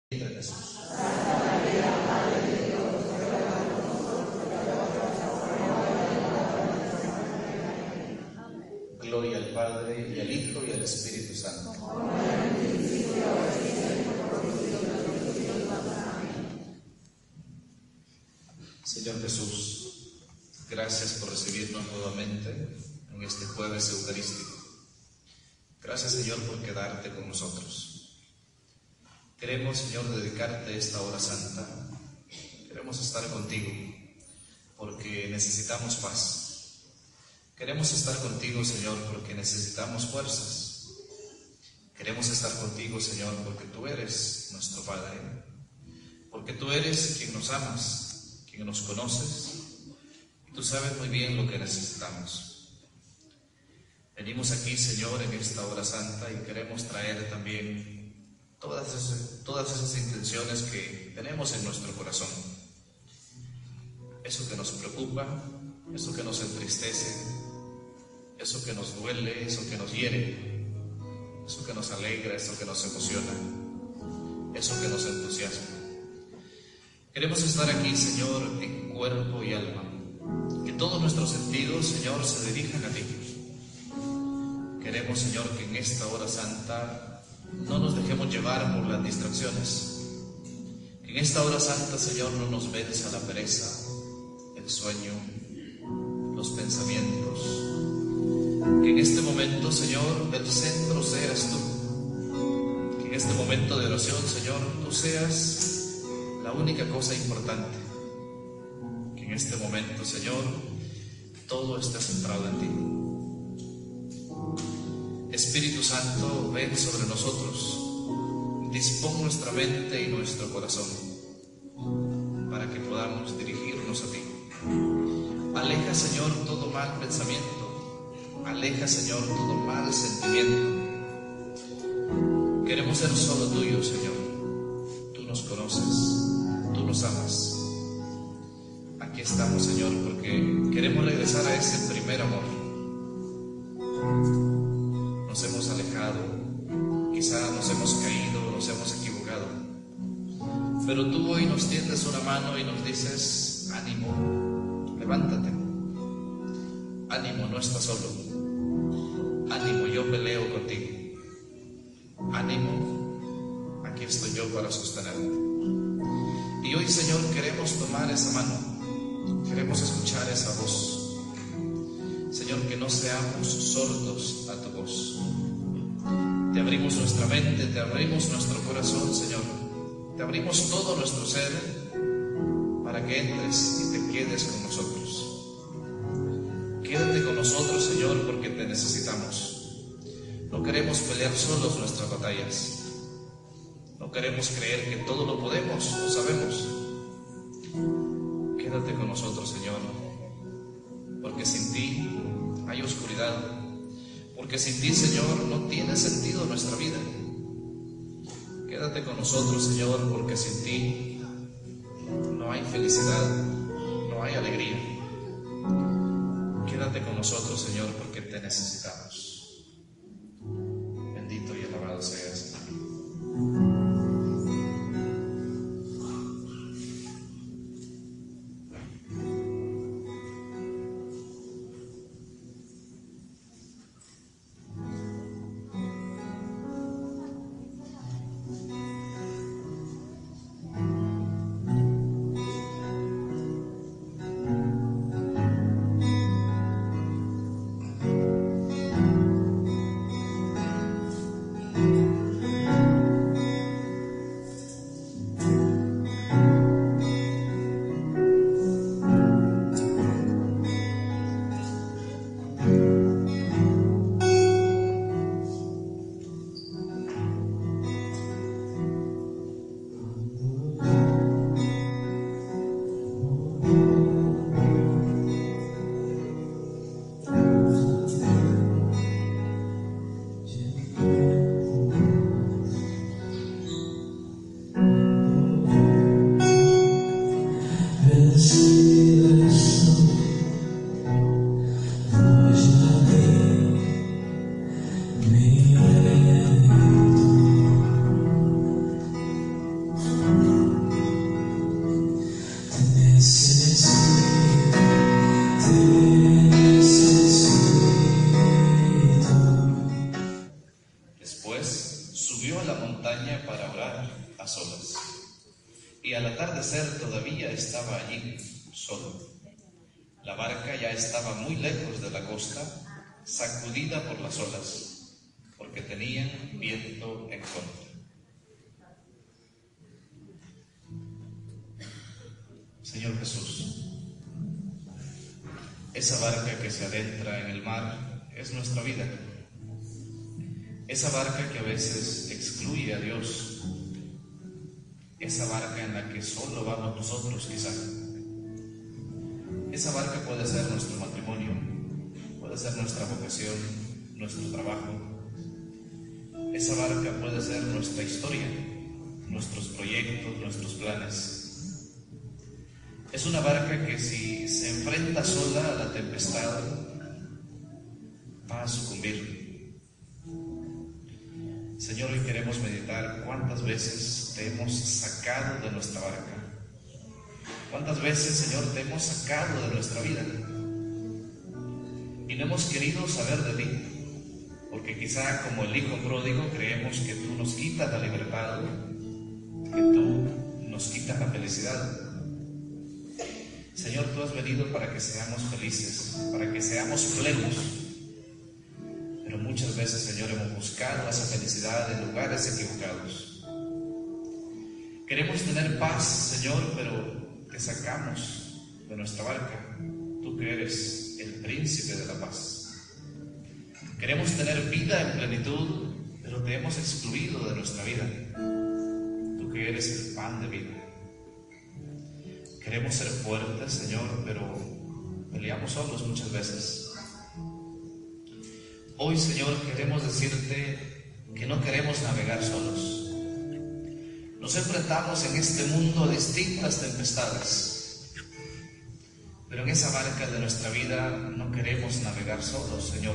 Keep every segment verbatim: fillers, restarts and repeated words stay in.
Gloria al Padre, y al Hijo, y al Espíritu Santo. Señor Jesús, gracias por recibirnos nuevamente en este jueves eucarístico. Gracias, Señor, por quedarte con nosotros. Queremos, Señor, dedicarte esta hora santa. Queremos estar contigo porque necesitamos paz. Queremos estar contigo, Señor, porque necesitamos fuerzas. Queremos estar contigo, Señor, porque tú eres nuestro Padre, porque tú eres quien nos amas, quien nos conoces, y tú sabes muy bien lo que necesitamos. Venimos aquí, Señor, en esta hora santa y queremos traer también todas esas, todas esas intenciones que tenemos en nuestro corazón. Eso que nos preocupa, eso que nos entristece, eso que nos duele, eso que nos hiere, eso que nos alegra, eso que nos emociona, eso que nos entusiasma. Queremos estar aquí, Señor, en cuerpo y alma. Que todos nuestros sentidos, Señor, se dirijan a ti. Queremos, Señor, que en esta hora santa no nos dejemos llevar por las distracciones. Que en esta hora santa, Señor, no nos venza la pereza, el sueño, los pensamientos. Que en este momento, Señor, del centro seas tú. Que en este momento de oración, Señor, tú seas la única cosa importante. Que en este momento, Señor, todo esté centrado en ti. Espíritu Santo, ven sobre nosotros. Dispón nuestra mente y nuestro corazón para que podamos dirigirnos a ti. Aleja, Señor, todo mal pensamiento. Aleja, Señor, todo mal sentimiento. Queremos ser solo tuyos, Señor. Tú nos conoces, tú nos amas. Aquí estamos, Señor, porque queremos regresar a ese primer amor. Nos hemos alejado, quizá nos hemos caído, nos hemos equivocado. Pero tú hoy nos tiendes una mano y nos dices: ánimo, levántate. Ánimo, no estás solo. Ánimo, yo peleo contigo. Ánimo, aquí estoy yo para sostenerte. Y hoy, Señor, queremos tomar esa mano. Queremos escuchar esa voz. Señor, que no seamos sordos a tu voz. Te abrimos nuestra mente, te abrimos nuestro corazón, Señor. Te abrimos todo nuestro ser para que entres y te quedes con nosotros. Quédate con nosotros, Señor, porque te necesitamos. No queremos pelear solos nuestras batallas. No queremos creer que todo lo podemos o sabemos. Quédate con nosotros, Señor, porque sin ti hay oscuridad. Porque sin ti, Señor, no tiene sentido nuestra vida. Quédate con nosotros, Señor, porque sin ti no hay felicidad, no hay alegría. Quédate con nosotros, Señor, porque te necesitamos. Bendito y alabado seas. a solas. Y al atardecer todavía estaba allí, solo. La barca ya estaba muy lejos de la costa, sacudida por las olas, porque tenían viento en contra. Señor Jesús, esa barca que se adentra en el mar es nuestra vida. Esa barca que a veces excluye a Dios. Esa barca en la que solo vamos nosotros, quizá. Esa barca puede ser nuestro matrimonio, puede ser nuestra vocación, nuestro trabajo. Esa barca puede ser nuestra historia, nuestros proyectos, nuestros planes. Es una barca que si se enfrenta sola a la tempestad, va a sucumbir. Señor, hoy queremos meditar cuántas veces te hemos sacado de nuestra barca. Cuántas veces, Señor, te hemos sacado de nuestra vida y no hemos querido saber de ti, porque quizá como el hijo pródigo creemos que tú nos quitas la libertad, que tú nos quitas la felicidad. Señor, tú has venido para que seamos felices, para que seamos plenos. Pero muchas veces, Señor, hemos buscado esa felicidad en lugares equivocados. Queremos tener paz, Señor, pero te sacamos de nuestra barca. Tú que eres el príncipe de la paz. Queremos tener vida en plenitud, pero te hemos excluido de nuestra vida. Tú que eres el pan de vida. Queremos ser fuertes, Señor, pero peleamos solos muchas veces. Hoy, Señor, queremos decirte que no queremos navegar solos. Nos enfrentamos en este mundo a distintas tempestades, pero en esa barca de nuestra vida no queremos navegar solos, Señor.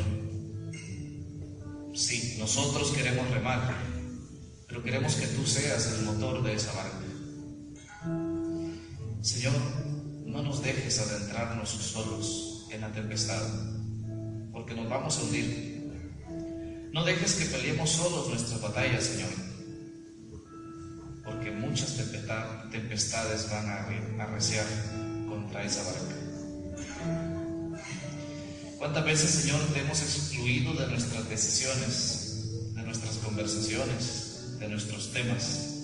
Sí, nosotros queremos remar, pero queremos que tú seas el motor de esa barca. Señor, no nos dejes adentrarnos solos en la tempestad, porque nos vamos a hundir. No dejes que peleemos solos nuestras batallas, Señor, porque muchas tempestades van a arreciar contra esa barca. ¿Cuántas veces, Señor, te hemos excluido de nuestras decisiones, de nuestras conversaciones, de nuestros temas,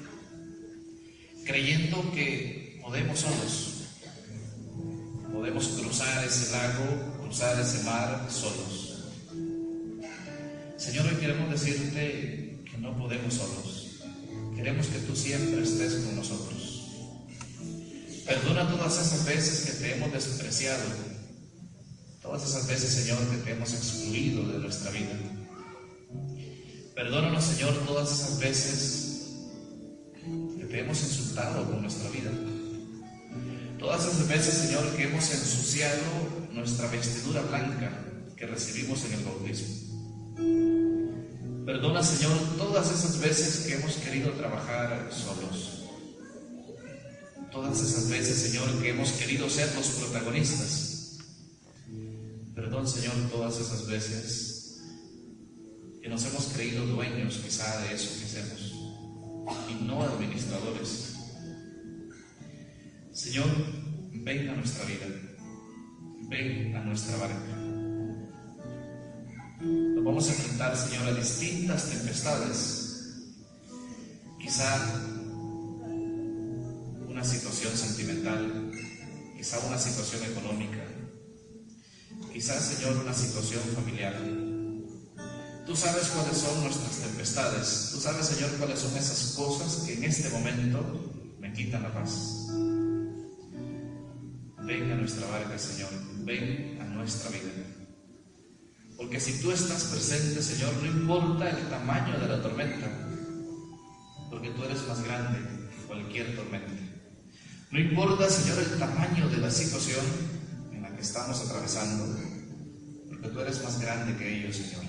creyendo que podemos solos, podemos cruzar ese lago, cruzar ese mar solos? Señor, hoy queremos decirte que no podemos solos. Queremos que tú siempre estés con nosotros. Perdona todas esas veces que te hemos despreciado, todas esas veces, Señor, que te hemos excluido de nuestra vida. Perdónanos, Señor, todas esas veces que te hemos insultado con nuestra vida. Todas esas veces, Señor, que hemos ensuciado nuestra vestidura blanca que recibimos en el bautismo. Perdona, Señor, todas esas veces que hemos querido trabajar solos. Todas esas veces, Señor, que hemos querido ser los protagonistas. Perdón, Señor, todas esas veces que nos hemos creído dueños quizá de eso que hacemos y no administradores. Señor, ven a nuestra vida, ven a nuestra barca. Nos vamos a enfrentar, Señor, a distintas tempestades. Quizá una situación sentimental, quizá una situación económica, quizá, Señor, una situación familiar. Tú sabes cuáles son nuestras tempestades. Tú sabes, Señor, cuáles son esas cosas que en este momento me quitan la paz. Ven a nuestra barca, Señor, ven a nuestra vida. Porque si tú estás presente, Señor, no importa el tamaño de la tormenta, porque tú eres más grande que cualquier tormenta. No importa, Señor, el tamaño de la situación en la que estamos atravesando, porque tú eres más grande que ellos, Señor.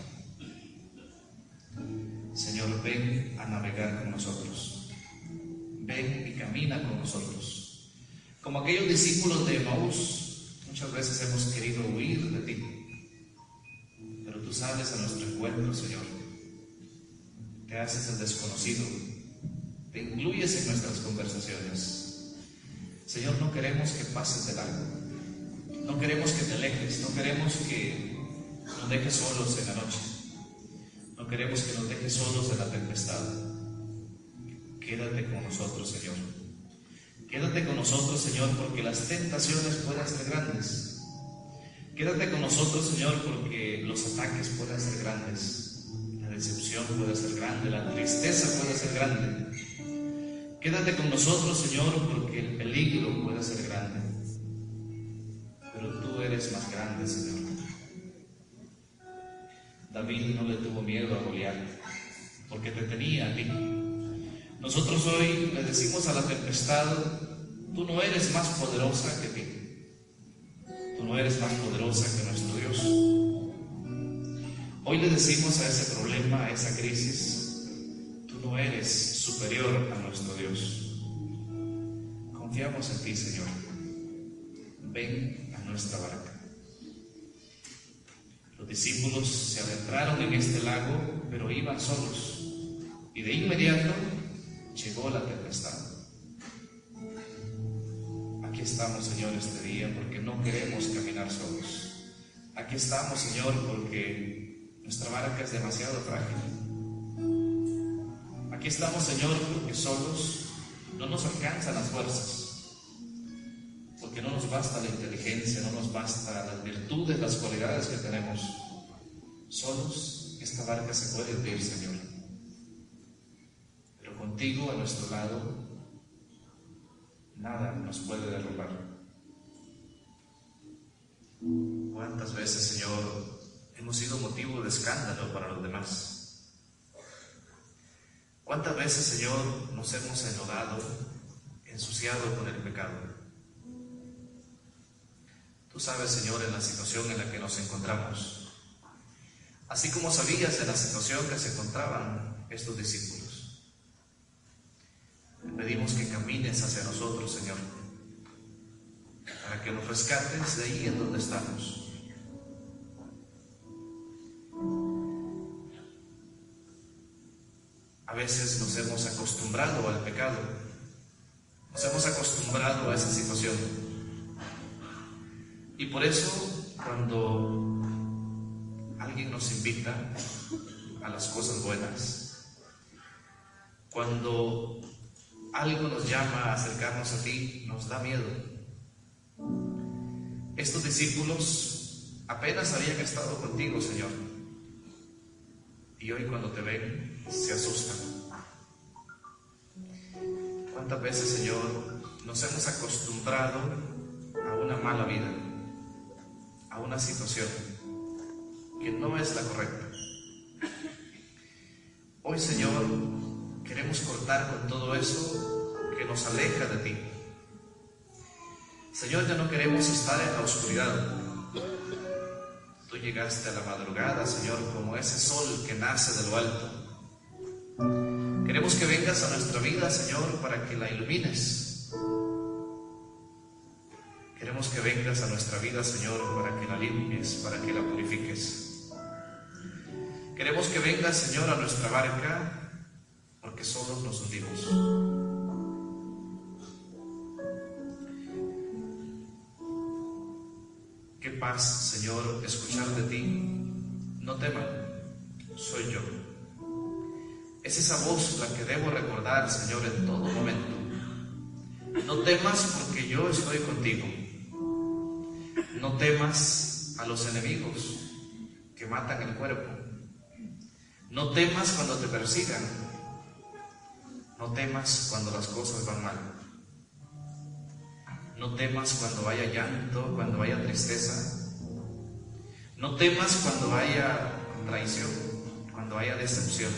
Señor, ven a navegar con nosotros. Ven y camina con nosotros. Como aquellos discípulos de Emaús, muchas veces hemos querido huir de ti, pero tú sales a nuestro encuentro, Señor. Te haces el desconocido, te incluyes en nuestras conversaciones. Señor, no queremos que pases de largo, no queremos que te alejes, no queremos que nos dejes solos en la noche, no queremos que nos dejes solos en la tempestad. Quédate con nosotros, Señor. Quédate con nosotros, Señor, porque las tentaciones pueden ser grandes. Quédate con nosotros, Señor, porque los ataques pueden ser grandes. La decepción puede ser grande, la tristeza puede ser grande. Quédate con nosotros, Señor, porque el peligro puede ser grande. Pero tú eres más grande, Señor. David no le tuvo miedo a Goliat, porque te tenía a ti. Nosotros hoy le decimos a la tempestad: tú no eres más poderosa que ti. Tú no eres más poderosa que nuestro Dios. Hoy le decimos a ese problema, a esa crisis: tú no eres superior a nuestro Dios. Confiamos en ti, Señor. Ven a nuestra barca. Los discípulos se adentraron en este lago, pero iban solos. Y de inmediato llegó la tempestad. Aquí estamos, Señor, este día porque no queremos caminar solos. Aquí estamos, Señor, porque nuestra barca es demasiado frágil. Aquí estamos, Señor, porque solos no nos alcanzan las fuerzas, porque no nos basta la inteligencia, no nos basta las virtudes, las cualidades que tenemos. Solos esta barca se puede hundir, Señor. Contigo a nuestro lado, nada nos puede derrumbar. ¿Cuántas veces, Señor, hemos sido motivo de escándalo para los demás? ¿Cuántas veces, Señor, nos hemos enlodado, ensuciado con el pecado? Tú sabes, Señor, en la situación en la que nos encontramos, así como sabías en la situación que se encontraban estos discípulos. Te pedimos que camines hacia nosotros, Señor, para que nos rescates de ahí en donde estamos. A veces nos hemos acostumbrado al pecado, nos hemos acostumbrado a esa situación. Y por eso, cuando alguien nos invita a las cosas buenas, cuando algo nos llama a acercarnos a ti, nos da miedo. Estos discípulos apenas habían estado contigo, Señor, y hoy cuando te ven se asustan. ¿Cuántas veces, Señor, nos hemos acostumbrado a una mala vida, a una situación que no es la correcta? Hoy, Señor, queremos cortar con todo eso que nos aleja de ti. Señor, ya no queremos estar en la oscuridad. Tú llegaste a la madrugada, Señor, como ese sol que nace de lo alto. Queremos que vengas a nuestra vida, Señor, para que la ilumines. Queremos que vengas a nuestra vida, Señor, para que la limpies, para que la purifiques. Queremos que vengas, Señor, a nuestra barca, porque solos nos hundimos. Qué paz, Señor, escuchar de ti: no teman, soy yo. Es esa voz la que debo recordar, Señor, en todo momento. No temas porque yo estoy contigo. No temas a los enemigos que matan el cuerpo. No temas cuando te persigan. No temas cuando las cosas van mal. No temas cuando haya llanto, cuando haya tristeza. No temas cuando haya traición, cuando haya decepción.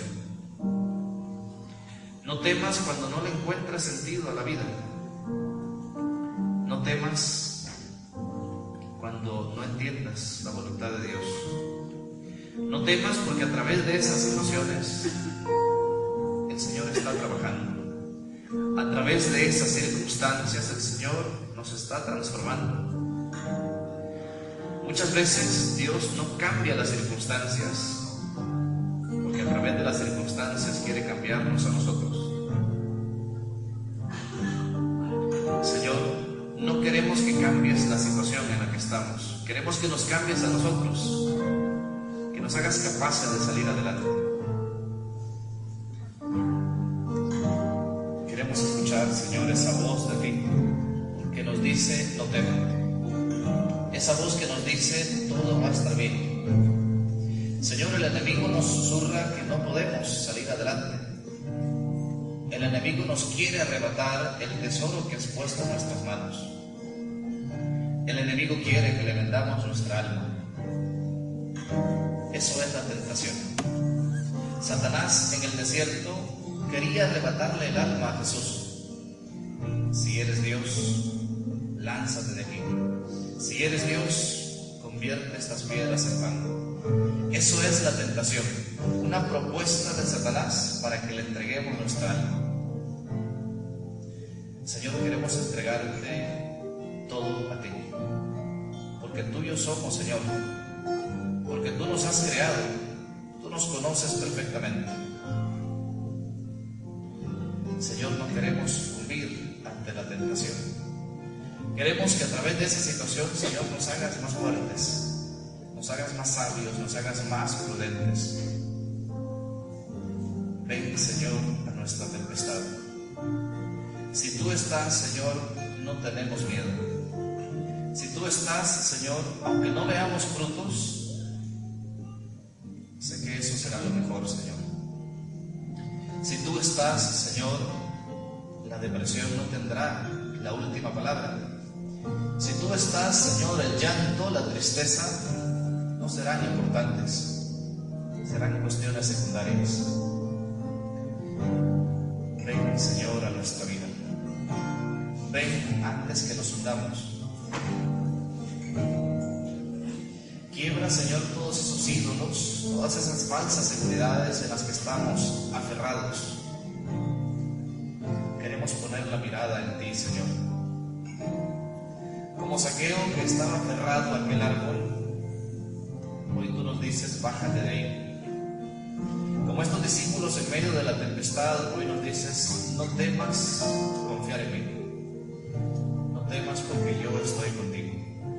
No temas cuando no le encuentras sentido a la vida. No temas cuando no entiendas la voluntad de Dios. No temas porque a través de esas situaciones el Señor está trabajando. A través de esas circunstancias el Señor nos está transformando. Muchas veces Dios no cambia las circunstancias porque a través de las circunstancias quiere cambiarnos a nosotros. estamos. Queremos que nos cambies a nosotros, que nos hagas capaces de salir adelante. Queremos escuchar, Señor, esa voz de ti que nos dice: no teman. Esa voz que nos dice: todo va a estar bien. Señor, el enemigo nos susurra que no podemos salir adelante. El enemigo nos quiere arrebatar el tesoro que has puesto en nuestras manos. El enemigo quiere que le vendamos nuestra alma. Eso es la tentación. Satanás en el desierto quería arrebatarle el alma a Jesús. Si eres Dios, lánzate de aquí. Si eres Dios, convierte estas piedras en pan. Eso es la tentación, una propuesta de Satanás para que le entreguemos nuestra alma. Señor, queremos entregarte todo a ti, porque tuyos somos, Señor, porque tú nos has creado, tú nos conoces perfectamente. Señor, no queremos sucumbir ante la tentación. Queremos que a través de esa situación, Señor, nos hagas más fuertes, nos hagas más sabios, nos hagas más prudentes. Ven, Señor, a nuestra tempestad. Si tú estás, Señor, no tenemos miedo. Si tú estás, Señor, aunque no veamos frutos, sé que eso será lo mejor, Señor. Si tú estás, Señor, la depresión no tendrá la última palabra. Si tú estás, Señor, el llanto, la tristeza no serán importantes, serán cuestiones secundarias. Ven, Señor, a nuestra vida. Ven antes que nos hundamos. Quiebra, Señor, todos esos ídolos, todas esas falsas seguridades en las que estamos aferrados. Queremos poner la mirada en ti, Señor. Como Zaqueo, que estaba aferrado a aquel árbol, hoy tú nos dices: bájate de ahí. Como estos discípulos en medio de la tempestad, hoy nos dices: no temas confiar en mí. No temas porque yo estoy contigo.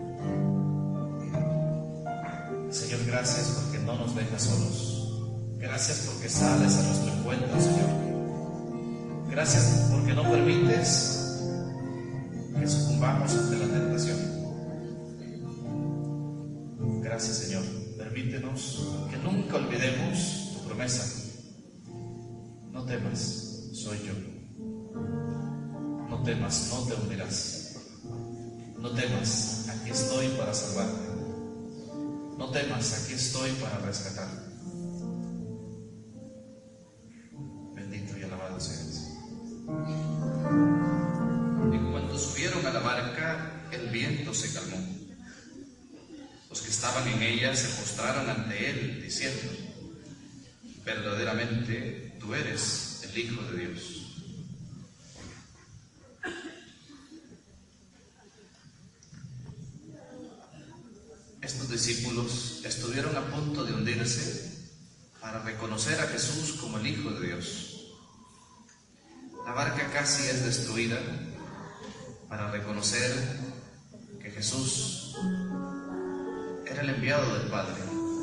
Señor, gracias porque no nos dejas solos. Gracias porque sales a nuestro encuentro, Señor. Gracias porque no permites que sucumbamos ante la tentación. Gracias, Señor. Permítenos que nunca olvidemos tu promesa. No temas, soy yo. No temas, no te hundirás. No temas, aquí estoy para salvarte. No temas, aquí estoy para rescatarte. Bendito y alabado seas. En cuanto subieron a la barca, el viento se calmó. Los que estaban en ella se postraron ante él, diciendo: verdaderamente tú eres el Hijo de Dios. Estos discípulos estuvieron a punto de hundirse para reconocer a Jesús como el Hijo de Dios. La barca casi es destruida para reconocer que Jesús era el enviado del Padre.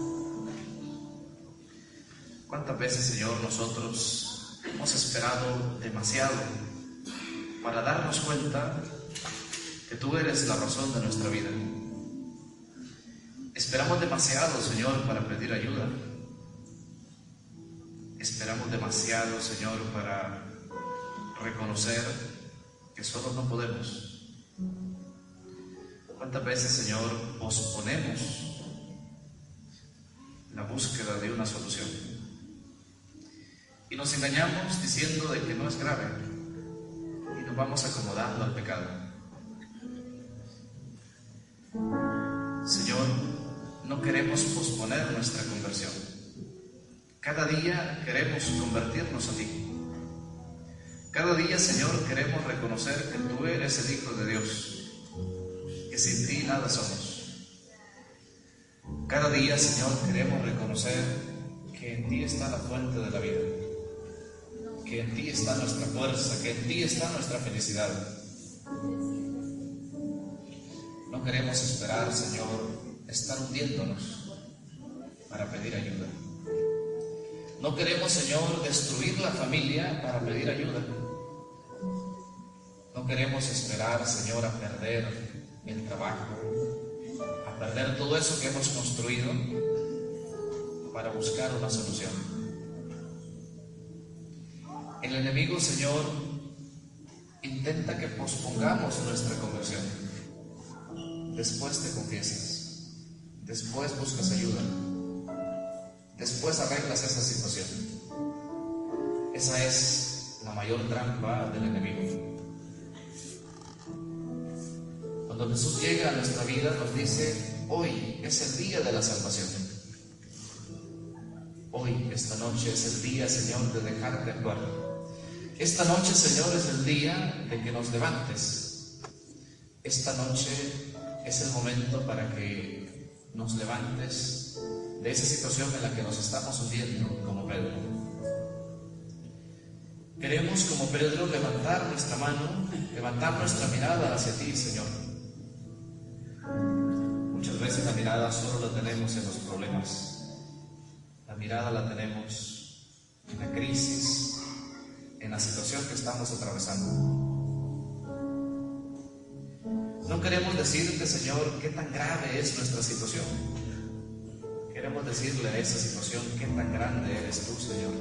¿Cuántas veces, Señor, nosotros hemos esperado demasiado para darnos cuenta que tú eres la razón de nuestra vida? Esperamos demasiado, Señor, para pedir ayuda. Esperamos demasiado, Señor, para reconocer que solo no podemos. ¿Cuántas veces, Señor, posponemos la búsqueda de una solución? Y nos engañamos diciendo de que no es grave y nos vamos acomodando al pecado. Señor, no queremos posponer nuestra conversión. Cada día queremos convertirnos a ti. Cada día, Señor, queremos reconocer que tú eres el Hijo de Dios, que sin ti nada somos. Cada día, Señor, queremos reconocer que en ti está la fuente de la vida, que en ti está nuestra fuerza, que en ti está nuestra felicidad. No No queremos esperar, Señor, estar hundiéndonos para pedir ayuda. No queremos, Señor, destruir la familia para pedir ayuda. No queremos esperar, Señor, a perder el trabajo, a perder todo eso que hemos construido para buscar una solución. El enemigo, Señor, intenta que pospongamos nuestra conversión. Después te confiesas, después buscas ayuda, después arreglas esa situación. Esa es la mayor trampa del enemigo. Cuando Jesús llega a nuestra vida nos dice: hoy es el día de la salvación. Hoy, esta noche es el día, Señor, de dejarte actuar. Esta noche, Señor, es el día de que nos levantes. Esta noche es el momento para que nos levantes de esa situación en la que nos estamos hundiendo como Pedro. Queremos, como Pedro, levantar nuestra mano, levantar nuestra mirada hacia ti, Señor. Muchas veces la mirada solo la tenemos en los problemas. La mirada la tenemos en la crisis, en la situación que estamos atravesando. No queremos decirte, Señor, qué tan grave es nuestra situación. Queremos decirle a esa situación qué tan grande eres tú, Señor.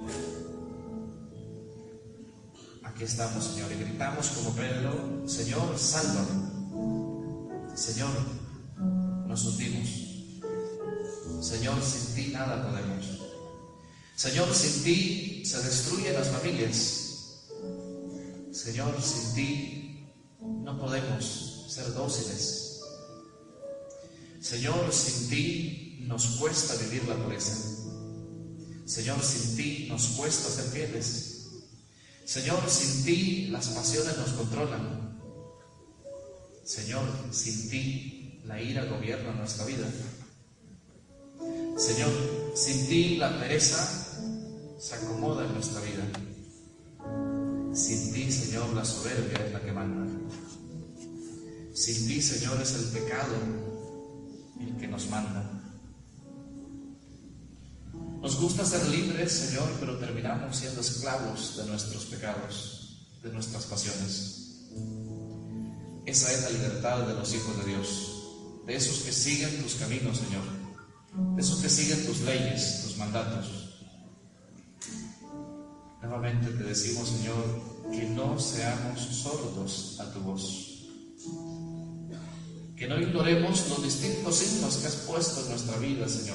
Aquí estamos, Señor, y gritamos como Pedro: Señor, sálvame. Señor, nos hundimos. Señor, sin ti nada podemos. Señor, sin ti se destruyen las familias. Señor, sin ti no podemos ser dóciles. Señor, sin ti nos cuesta vivir la pureza. Señor, sin ti nos cuesta ser fieles. Señor, sin ti las pasiones nos controlan. Señor, sin ti la ira gobierna nuestra vida. Señor, sin ti la pereza se acomoda en nuestra vida. Sin ti, Señor, la soberbia es la que manda. Sin ti, Señor, es el pecado el que nos manda. Nos gusta ser libres, Señor, pero terminamos siendo esclavos de nuestros pecados, de nuestras pasiones. Esa es la libertad de los hijos de Dios, de esos que siguen tus caminos, Señor, de esos que siguen tus leyes, tus mandatos. Nuevamente te decimos, Señor, que no seamos sordos a tu voz, que no ignoremos los distintos signos que has puesto en nuestra vida, Señor.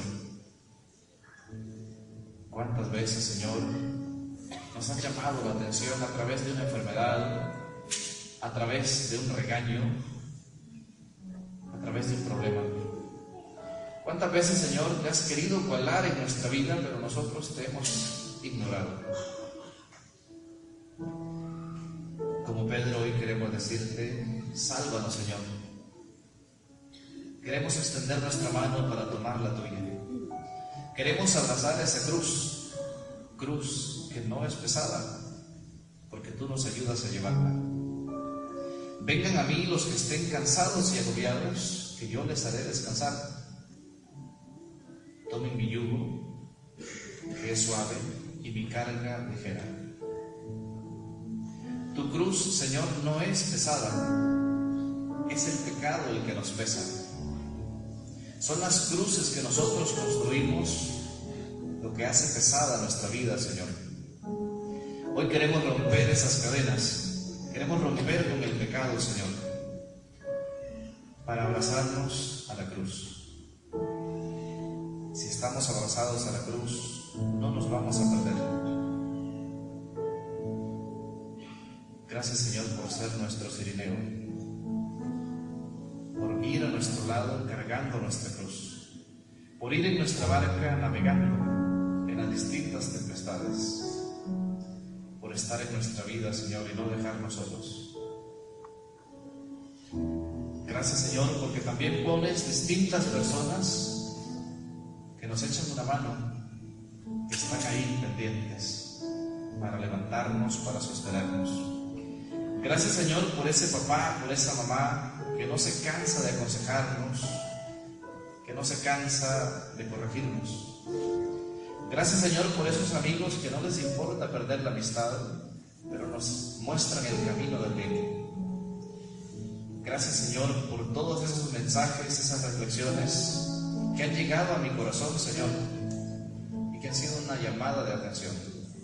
¿Cuántas veces, Señor, nos has llamado la atención a través de una enfermedad, a través de un regaño, a través de un problema? ¿Cuántas veces, Señor, te has querido colar en nuestra vida, pero nosotros te hemos ignorado? Como Pedro, hoy queremos decirte: sálvanos, Señor. Queremos extender nuestra mano para tomar la tuya. Queremos abrazar esa cruz, cruz que no es pesada, porque tú nos ayudas a llevarla. Vengan a mí los que estén cansados y agobiados, que yo les haré descansar. Tomen mi yugo, que es suave, y mi carga ligera. Tu cruz, Señor, no es pesada, es el pecado el que nos pesa. Son las cruces que nosotros construimos lo que hace pesada nuestra vida, Señor. Hoy queremos romper esas cadenas, queremos romper con el pecado, Señor, para abrazarnos a la cruz. Si estamos abrazados a la cruz, no nos vamos a perder. Gracias, Señor, por ser nuestro cirineo, por ir a nuestro lado cargando nuestra cruz, por ir en nuestra barca navegando en las distintas tempestades, por estar en nuestra vida, Señor, y no dejarnos solos. Gracias, Señor, porque también pones distintas personas que nos echan una mano, que están ahí pendientes para levantarnos, para sostenernos. Gracias, Señor, por ese papá, por esa mamá que no se cansa de aconsejarnos, que no se cansa de corregirnos. Gracias, Señor, por esos amigos que no les importa perder la amistad, pero nos muestran el camino del bien. Gracias, Señor, por todos esos mensajes, esas reflexiones que han llegado a mi corazón, Señor, y que han sido una llamada de atención.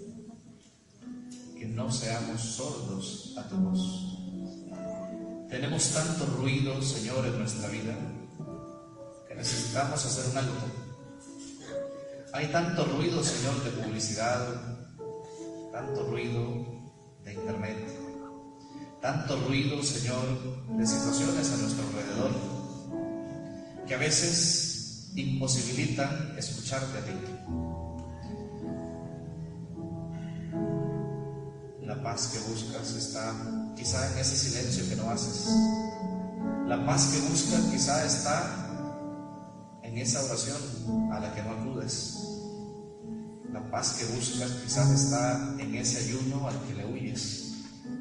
Que no seamos sordos a tu voz. Tenemos tanto ruido, Señor, en nuestra vida, que necesitamos hacer un alto. Hay tanto ruido, Señor, de publicidad, tanto ruido de internet, tanto ruido, Señor, de situaciones a nuestro alrededor, que a veces imposibilitan escucharte a ti. La paz que buscas está quizá en ese silencio que no haces. La paz que buscas quizá está en esa oración a la que no acudes. La paz que buscas quizás está en ese ayuno al que le huyes.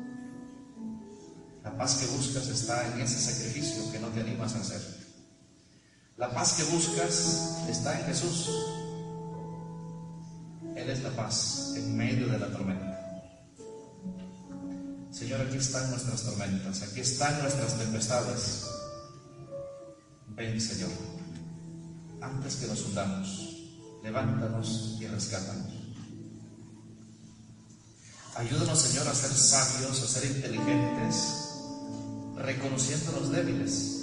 La paz que buscas está en ese sacrificio que no te animas a hacer. La paz que buscas está en Jesús. Él es la paz en medio de la tormenta. Señor, aquí están nuestras tormentas, aquí están nuestras tempestades. Ven, Señor, antes que nos hundamos, levántanos y rescátanos. Ayúdanos, Señor, a ser sabios, a ser inteligentes, reconociendo los débiles.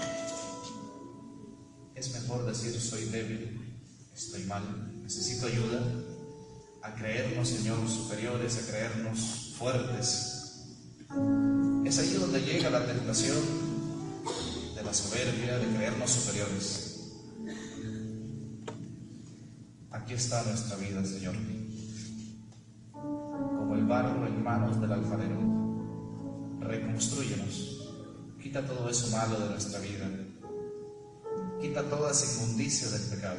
Es mejor decir soy débil, estoy mal, necesito ayuda, a creernos, Señor, superiores, a creernos fuertes. Es ahí donde llega la tentación de la soberbia, de creernos superiores. Aquí está nuestra vida, Señor, como el barro en manos del alfarero. Reconstrúyenos, quita todo eso malo de nuestra vida, quita toda esa inmundicia del pecado.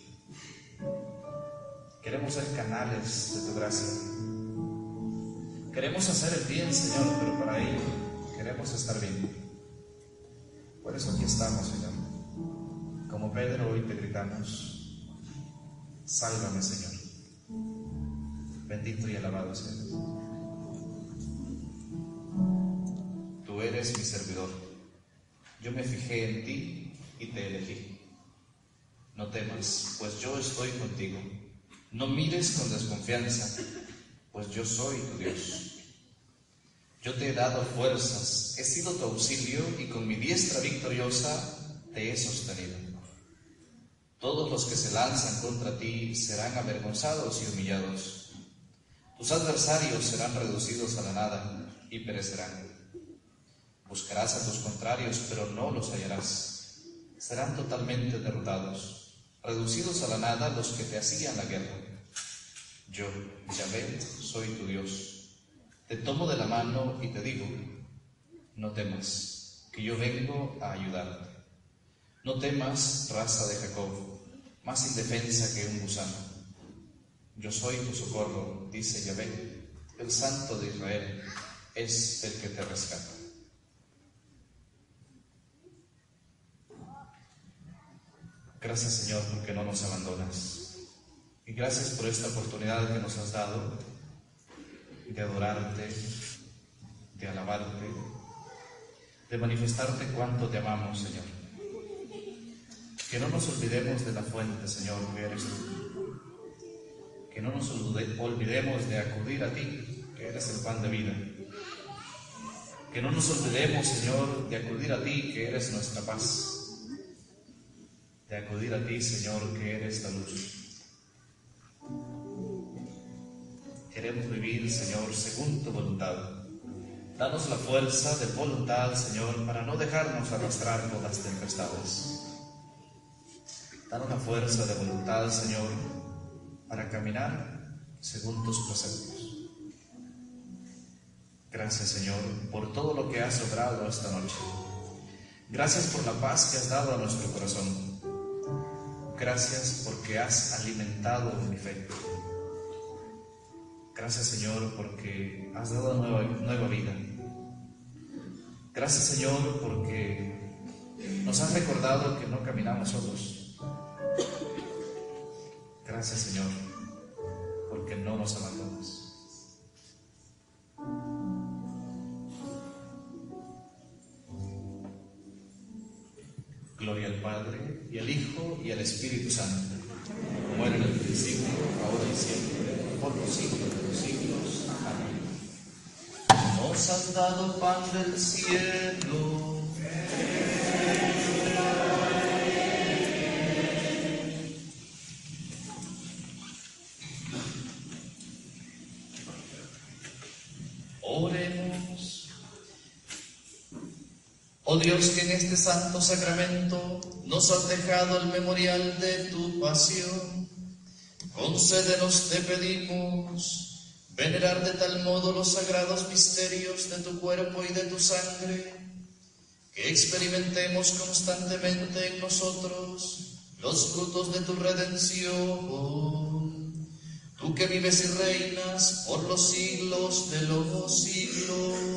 Queremos ser canales de tu gracia. Queremos hacer el bien, Señor, pero para ello queremos estar bien. Por eso aquí estamos, Señor. Como Pedro, hoy te gritamos: sálvame, Señor. Bendito y alabado seas. Tú eres mi servidor. Yo me fijé en ti y te elegí. No temas, pues yo estoy contigo. No mires con desconfianza, pues yo soy tu Dios. Yo te he dado fuerzas, he sido tu auxilio y con mi diestra victoriosa te he sostenido. Todos los que se lanzan contra ti serán avergonzados y humillados. Tus adversarios serán reducidos a la nada y perecerán. Buscarás a tus contrarios, pero no los hallarás. Serán totalmente derrotados, reducidos a la nada los que te hacían la guerra. Yo, Yahvé, soy tu Dios. Te tomo de la mano y te digo: no temas, que yo vengo a ayudarte. No temas, raza de Jacob, más indefensa que un gusano. Yo soy tu socorro, dice Yahvé, el Santo de Israel es el que te rescata. Gracias, Señor, porque no nos abandonas. Y gracias por esta oportunidad que nos has dado de adorarte, de alabarte, de manifestarte cuánto te amamos, Señor. Que no nos olvidemos de la fuente, Señor, que eres tú. Que no nos olvidemos de acudir a ti, que eres el pan de vida. Que no nos olvidemos, Señor, de acudir a ti, que eres nuestra paz. De acudir a ti, Señor, que eres la luz. Queremos vivir, Señor, según tu voluntad. Danos la fuerza de voluntad, Señor, para no dejarnos arrastrar por las tempestades. Danos la fuerza de voluntad, Señor, para caminar según tus preceptos. Gracias, Señor, por todo lo que has logrado esta noche. Gracias por la paz que has dado a nuestro corazón. Gracias porque has alimentado mi fe. Gracias, Señor, porque has dado nueva, nueva vida. Gracias, Señor, porque nos has recordado que no caminamos solos. Gracias, Señor, porque no nos abandonas. Gloria al Padre, y al Hijo, y al Espíritu Santo, como era en el principio, ahora y siempre, por los siglos de los siglos. Amén. Nos has dado pan del cielo. Oremos. Oh Dios, que en este santo sacramento nos has dejado el memorial de tu pasión, concédenos, te pedimos, venerar de tal modo los sagrados misterios de tu cuerpo y de tu sangre, que experimentemos constantemente en nosotros los frutos de tu redención, tú que vives y reinas por los siglos de los siglos.